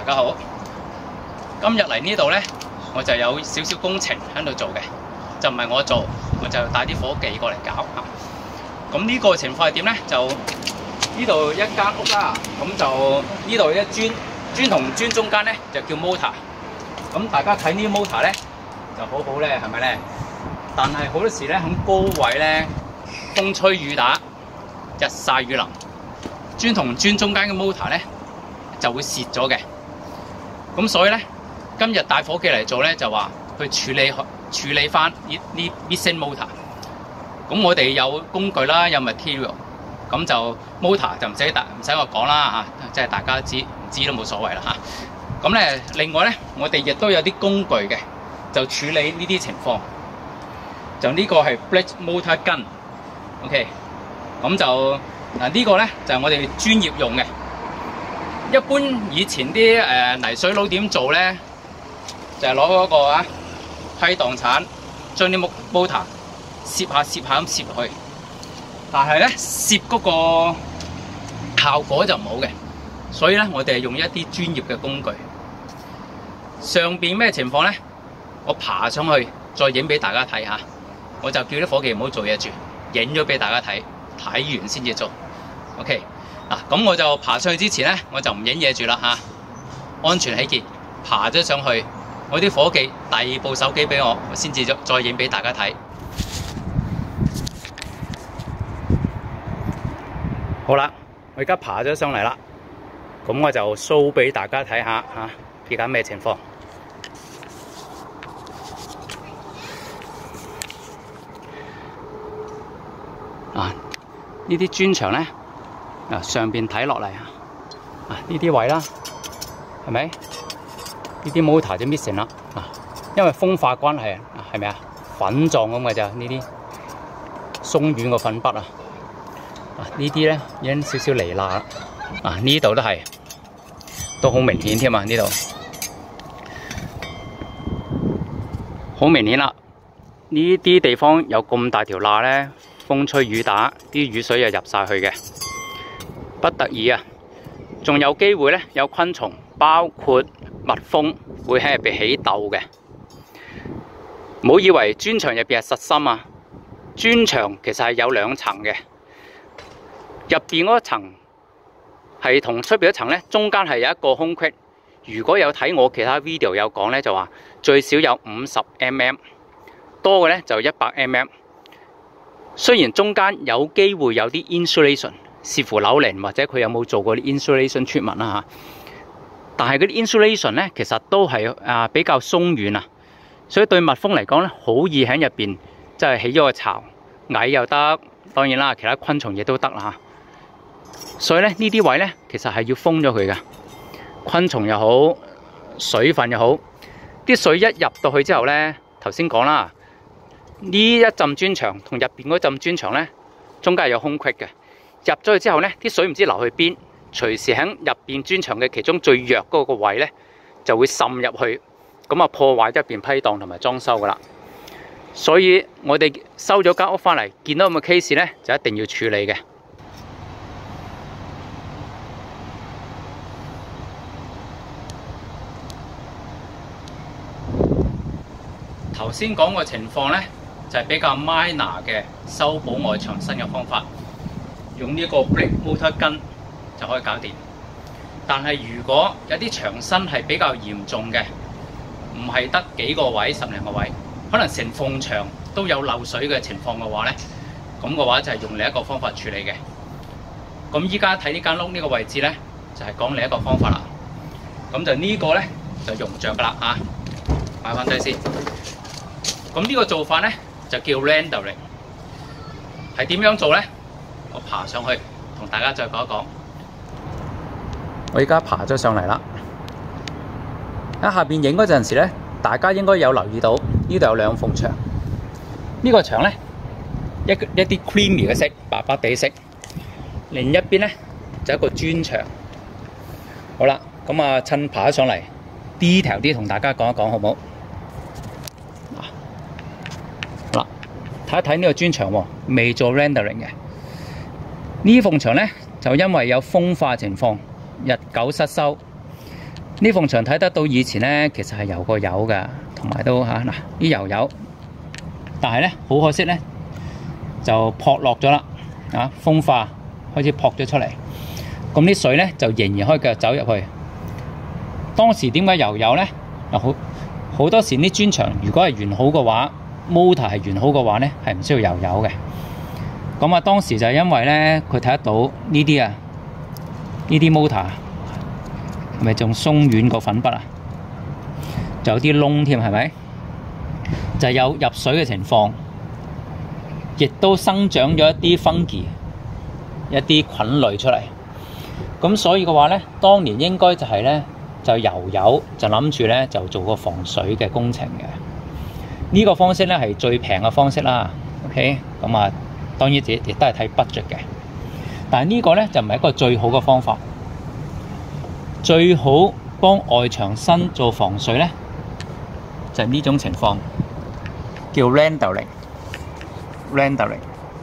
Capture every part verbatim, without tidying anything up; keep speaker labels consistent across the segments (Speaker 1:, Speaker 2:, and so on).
Speaker 1: 大家好。今日嚟呢度呢，我就有少少工程喺度做嘅，就唔係我做，我就帶啲伙計過嚟搞。咁呢個情況係點呢？就呢度一間屋啦，咁就呢度一磚磚同磚中間呢，就叫 motor。咁大家睇呢啲 motor 呢，就好好咧，係咪呢？但係好多時呢，喺高位呢，風吹雨打，日曬雨淋，磚同磚中間嘅 motor 呢，就會蝕咗嘅。咁所以呢，今日帶伙計嚟做呢，就話去處理處理翻呢呢 missing motor。咁我哋有工具啦，有 material， 咁就 motor 就唔使唔使我講啦嚇，即係大家知唔知都冇所謂啦嚇。咁咧，另外咧，我哋亦都有啲工具嘅，就處理呢啲情況。就呢個係 brake motor gun，OK， 咁就嗱呢個咧就係我哋專業用嘅。一般以前啲誒、呃、泥水佬點做咧，就係攞嗰個啊批盪鏟將啲木 motor 攝下攝下咁攝落去，但係咧攝嗰個效果就唔好嘅，所以咧我哋係用一啲專業嘅工具。上邊咩情況咧？我爬上去再影俾大家睇下，我就叫啲伙計唔好做嘢住，影咗俾大家睇，睇完先至做。OK。嗱，咁我就爬上去之前咧，我就唔影嘢住啦嚇，安全起見，爬咗上去，我啲伙計遞部手機俾我，我先至再影俾大家睇。好啦，我而家爬咗上嚟啦，咁我就 show 俾大家睇下嚇，而家咩情況？啊，呢啲磚牆咧。啊，上邊睇落嚟啊，啊呢啲位啦，係咪？呢啲 motor 就 missing 啦，啊，因為風化關係啊，係咪啊？粉狀咁嘅咋呢啲鬆軟個粉筆啊，啊呢啲咧已經少少離罅啦，啊呢度都係，都好明顯添啊呢度，好明顯啦，呢啲地方有咁大條罅咧，風吹雨打，啲雨水又入晒去嘅。不得已啊，仲有機會咧，有昆蟲，包括蜜蜂，會喺入邊起竇嘅。唔好以為磚牆入邊係實心啊，磚牆其實係有兩層嘅，入邊嗰層係同出邊嗰層咧，中間係有一個空隙。如果有睇我其他 video 有講咧，就話最少有五十 mm， 多嘅咧就一百 mm。雖然中間有機會有啲 insulation。視乎樓齡或者佢有冇做過啲 insulation treatment 啦嚇，但係嗰啲 insulation 咧其實都係啊比較鬆軟啊，所以對蜜蜂嚟講咧好易喺入邊即係起咗個巢，蟻又得，當然啦其他昆蟲亦都得啦嚇。所以咧呢啲位咧其實係要封咗佢嘅，昆蟲又好，水分又好，啲水一入到去之後咧，頭先講啦，呢一浸磚牆同入邊嗰浸磚牆咧中間係有空隙嘅。入咗去之後呢，啲水唔知流去邊，隨時喺入邊磚牆嘅其中最弱嗰個位呢，就會滲入去，咁啊破壞一邊批盪同埋裝修噶啦。所以我哋收咗間屋翻嚟，見到咁嘅 case 呢，就一定要處理嘅。頭先講個情況呢，就係比較 minor 嘅修補外牆身嘅方法。用呢個 brake motor gun 就可以搞掂，但係如果有啲牆身係比較嚴重嘅，唔係得幾個位、十零個位，可能成埲牆都有漏水嘅情況嘅話咧，咁嘅話就係用另一個方法處理嘅。咁依家睇呢間屋呢個位置咧，就係講另一個方法啦。咁就呢個咧就用唔着噶啦嚇，擺翻低先。咁呢個做法咧就叫 rendering， 係點樣做咧？我爬上去同大家再講一講。我而家爬咗上嚟啦。喺下邊影嗰陣時咧，大家應該有留意到呢度有兩埲牆。呢個牆咧一一啲 creamy 嘅色，白白地色。另一邊咧就一個磚牆。好啦，咁啊趁爬咗上嚟 detail 啲同大家講一講好唔好？好啦，睇一睇呢個磚牆喎，未做 rendering 嘅。呢埲牆咧就因為有風化情況，日久失修， 呢埲牆睇得到以前咧，其實係油過油㗎，同埋都嚇嗱啲油油，但係咧好可惜咧，就撲落咗啦，啊風化開始撲咗出嚟，咁啲水咧就仍然可以繼續走入去。當時點解油油咧？嗱好好多時啲磚牆如果係完好嘅話 ，motor 係完好嘅話咧，係唔需要油油嘅。咁啊，當時就係因為咧，佢睇得到呢啲啊，呢啲 motor 係咪仲鬆軟過粉筆啊？就有啲窿添，係咪？就有入水嘅情況，亦都生長咗一啲 fungi， 一啲菌類出嚟。咁所以嘅話咧，當年應該就係咧，就油油就諗住咧就做個防水嘅工程嘅。呢、這個方式咧係最平嘅方式啦。OK， 咁啊。當然，亦亦都係睇 budget 嘅，但係呢個咧就唔係一個最好嘅方法。最好幫外牆身做防水咧，就係、是、呢種情況，叫 rendering。rendering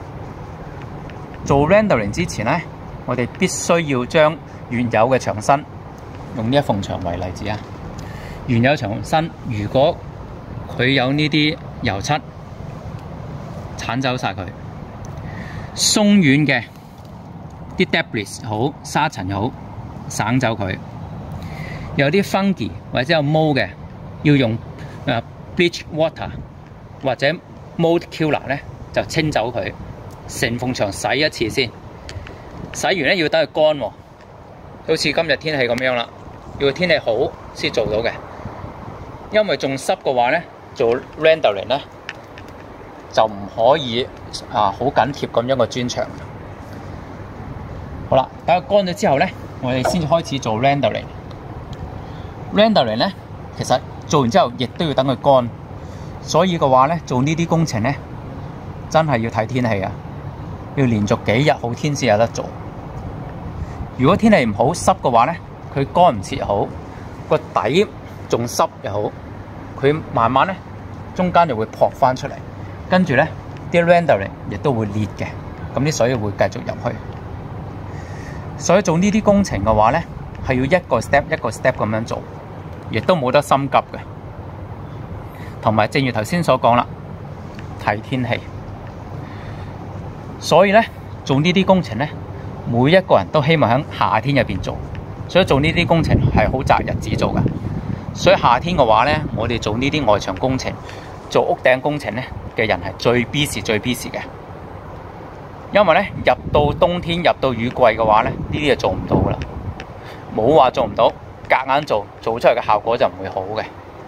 Speaker 1: 做 rendering 之前咧，我哋必須要將原有嘅牆身，用呢一埲牆為例子啊。原有牆身如果佢有呢啲油漆，剷走晒佢。鬆軟嘅啲 debris 好，沙塵又好，省走佢。有啲 fungi 或者有毛嘅，要用誒 bleach water 或者 mold killer 咧，就清走佢。成埲牆洗一次先，洗完咧要等佢乾喎，好似今日天氣咁樣啦，要天氣好先做到嘅。因為仲濕嘅話咧，做 rendering 咧。就唔可以啊，好緊貼咁樣個磚牆。好啦，等佢乾咗之後咧，我哋先至開始做 rendering。rendering 咧，其實做完之後亦都要等佢乾，所以嘅話咧，做呢啲工程咧，真係要睇天氣啊，要連續幾日好天先有得做。如果天氣唔好濕嘅話咧，佢乾唔切好，個底仲濕又好，佢慢慢咧中間就會撲翻出嚟。跟住咧，啲 rendering 亦都會裂嘅，咁啲水會繼續入去。所以做呢啲工程嘅話咧，係要一個 step 一個 step 咁樣做，亦都冇得心急嘅。同埋正如頭先所講啦，睇天氣。所以咧，做呢啲工程咧，每一個人都希望喺夏天入邊做，所以做呢啲工程係好擇日子做㗎。所以夏天嘅話咧，我哋做呢啲外牆工程、做屋頂工程咧嘅人係最 busy 最 busy 嘅，因為咧入到冬天入到雨季嘅話咧，呢啲就做唔到噶啦，冇話做唔到，夾硬做，做出嚟嘅效果就唔會好嘅。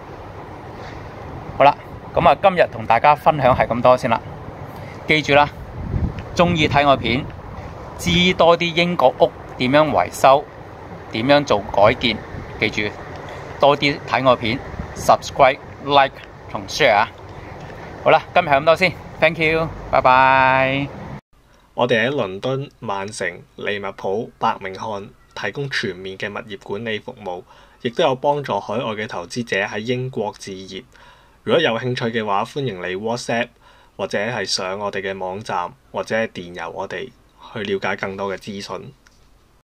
Speaker 1: 好啦，咁啊今日同大家分享係咁多先啦，記住啦，中意睇我片，知多啲英國屋點樣維修，點樣做改建，記住多啲睇我片 ，subscribe、like 同 share 啊！好啦，今日係咁多先 ，thank you，拜拜。
Speaker 2: 我哋喺倫敦、曼城、利物浦、伯明翰提供全面嘅物業管理服務，亦都有幫助海外嘅投資者喺英國置業。如果有興趣嘅話，歡迎你 WhatsApp 或者係上我哋嘅網站，或者係電郵我哋去了解更多嘅資訊。